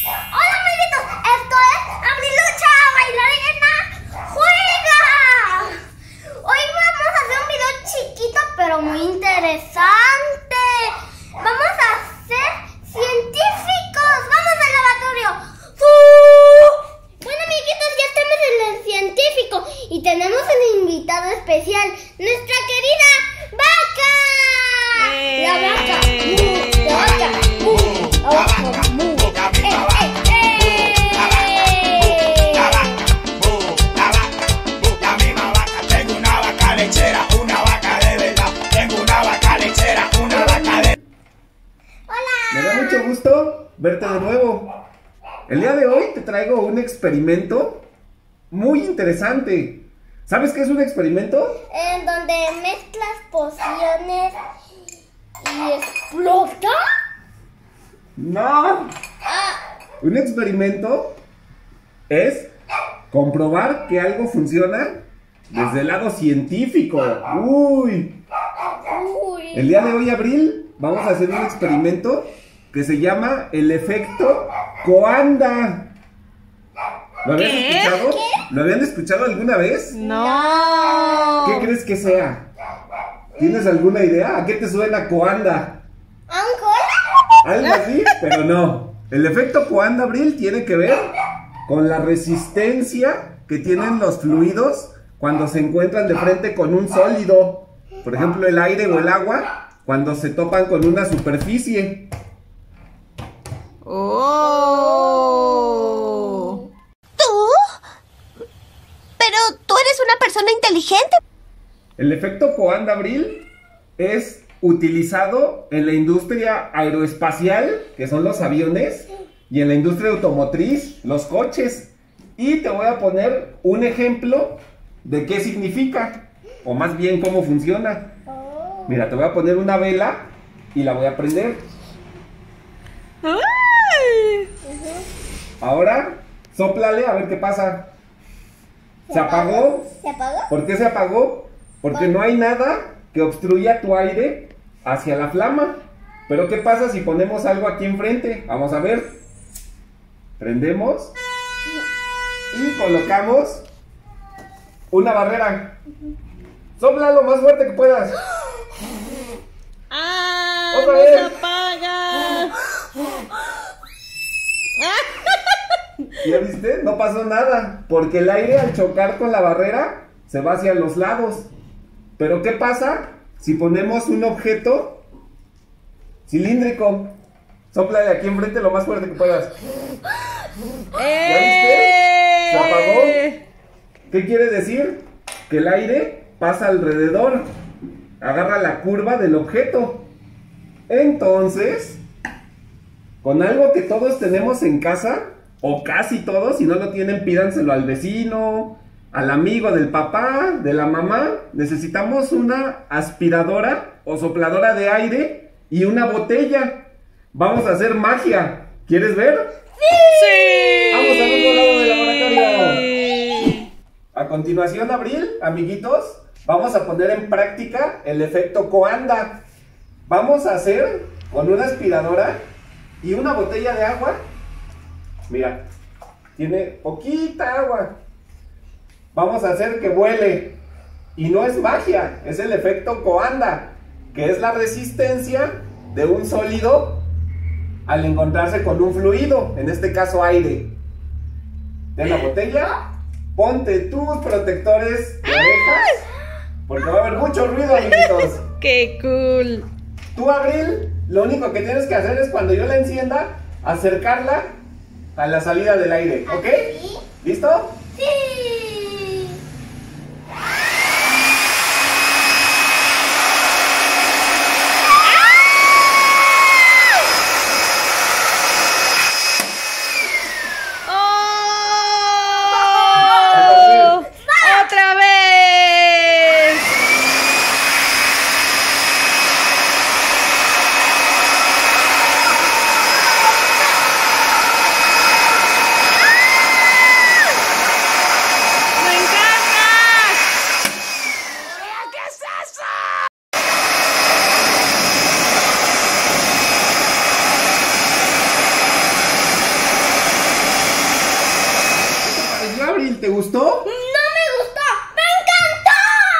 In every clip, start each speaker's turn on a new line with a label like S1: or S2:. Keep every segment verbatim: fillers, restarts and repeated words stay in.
S1: Hola amiguitos, esto es Abrilucha Bailarina Juega. Hoy vamos a hacer un video chiquito pero muy interesante. Vamos a ser científicos. Vamos al laboratorio. Bueno amiguitos, ya estamos en el científico y tenemos un invitado especial, nuestra querida vaca.
S2: Eh.
S1: La vaca. Uh, la vaca. Uh, la vaca. Uh.
S3: Me da mucho gusto verte de nuevo. El día de hoy te traigo un experimento muy interesante. ¿Sabes qué es un experimento?
S1: En donde mezclas pociones y explota.
S3: No.
S1: Ah,
S3: Un experimento es comprobar que algo funciona desde el lado científico. Uy.
S1: uy.
S3: El día de hoy, Abril, vamos a hacer un experimento que se llama el efecto Coanda. ¿Lo habían
S2: ¿Qué?
S3: escuchado? ¿Lo habían escuchado alguna vez?
S2: No.
S3: ¿Qué crees que sea? ¿Tienes alguna idea? ¿A qué te suena Coanda?
S1: ¿A un cola?
S3: Algo así, pero no. El efecto Coanda, Abril, tiene que ver con la resistencia que tienen los fluidos cuando se encuentran de frente con un sólido. Por ejemplo, el aire o el agua, cuando se topan con una superficie.
S2: Oh.
S1: ¿Tú? Pero tú eres una persona inteligente.
S3: El efecto Coanda, Abril, es utilizado en la industria aeroespacial, que son los aviones, y en la industria automotriz, los coches. Y te voy a poner un ejemplo de qué significa, o más bien cómo funciona.
S1: Oh.
S3: Mira, te voy a poner una vela y la voy a prender.
S2: Ay.
S3: Ahora, sóplale a ver qué pasa. ¿Se apagó?
S1: ¿Se apagó?
S3: ¿Por qué se apagó? Porque no hay nada que obstruya tu aire hacia la flama. Pero ¿qué pasa si ponemos algo aquí enfrente? Vamos a ver. Prendemos y colocamos una barrera. Sopla lo más fuerte que puedas.
S2: ¡Ah!
S3: Otra
S2: ¡No
S3: vez.
S2: se apaga!
S3: ¿Ya viste? No pasó nada. Porque el aire al chocar con la barrera se va hacia los lados. Pero ¿qué pasa si ponemos un objeto cilíndrico? Sopla de aquí enfrente lo más fuerte que puedas. ¿Ya viste? ¿Se apagó? ¿Qué quiere decir? Que el aire pasa alrededor, agarra la curva del objeto. Entonces, con algo que todos tenemos en casa, o casi todos, si no lo tienen, pídanselo al vecino, al amigo del papá, de la mamá. Necesitamos una aspiradora o sopladora de aire y una botella. Vamos a hacer magia. ¿Quieres ver?
S2: ¡Sí!
S3: Vamos al otro lado del laboratorio. A continuación, Abril, amiguitos, vamos a poner en práctica el efecto Coanda. Vamos a hacer con una aspiradora y una botella de agua. Mira, tiene poquita agua. Vamos a hacer que vuele. Y no es magia, es el efecto Coanda, que es la resistencia de un sólido al encontrarse con un fluido, en este caso aire. Ten la botella, ponte tus protectores de orejas, porque va a haber mucho ruido, amiguitos.
S2: ¡Qué cool!
S3: Tú, Abril, lo único que tienes que hacer es cuando yo la encienda, acercarla a la salida del aire, ¿ok? ¿Listo?
S1: Sí.
S2: ¡Oh! ¡Otra vez!
S3: gustó?
S1: ¡No me gustó! ¡Me encantó!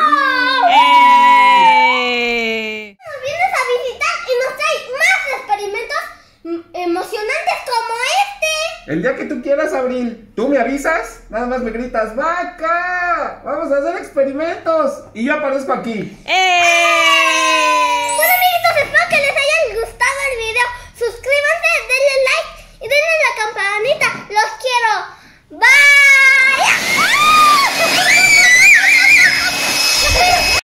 S2: ¡Eh!
S1: Nos vienes a visitar y nos trae más experimentos mm, emocionantes como este.
S3: El día que tú quieras, Abril. Tú me avisas, nada más me gritas, ¡vaca! Vamos a hacer experimentos. Y yo aparezco aquí.
S2: ¡Eh!
S1: Bueno, amiguitos, espero que les